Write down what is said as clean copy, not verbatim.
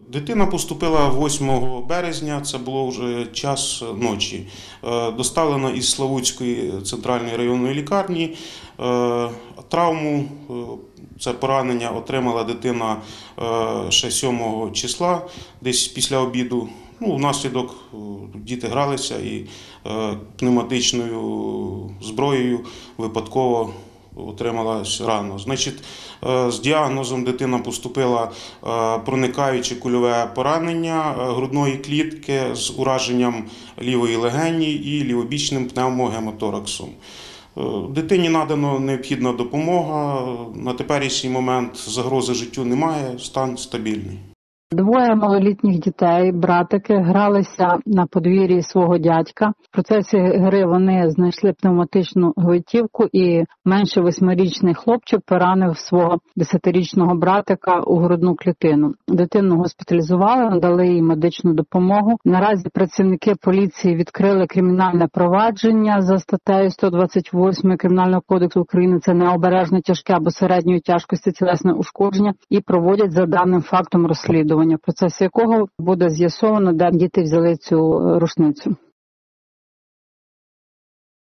Дитина поступила 8 березня, це було вже час ночі. Доставлена із Славутської центральної районної лікарні. Травму, це поранення, отримала дитина ще 7 числа, десь після обіду. Внаслідок діти гралися і пневматичною зброєю випадково отримала рану. З діагнозом дитина поступила проникаюче кульове поранення грудної клітки з ураженням лівої легені і лівобічним пневмогемотораксом. Дитині надано необхідна допомога. На теперішній момент загрози життю немає, стан стабільний. 2 малолітніх дітей, братики, гралися на подвір'ї свого дядька. В процесі гри вони знайшли пневматичну гвинтівку і менше 8-річний хлопчик поранив свого 10-річного братика у грудну клітину. Дитину госпіталізували, надали їй медичну допомогу. Наразі працівники поліції відкрили кримінальне провадження за статтею 128 Кримінального кодексу України. Це необережне тяжке або середньої тяжкості тілесне ушкодження і проводять за даним фактом розслідування, в процесі якого буде з'ясовано, де діти взяли цю рушницю.